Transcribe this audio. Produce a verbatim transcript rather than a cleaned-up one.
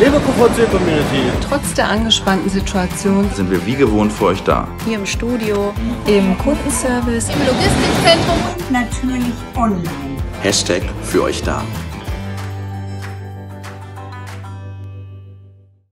Liebe Q V C-Community, trotz der angespannten Situation sind wir wie gewohnt für euch da. Hier im Studio, im Kundenservice, im Logistikzentrum und natürlich online. Hashtag für euch da.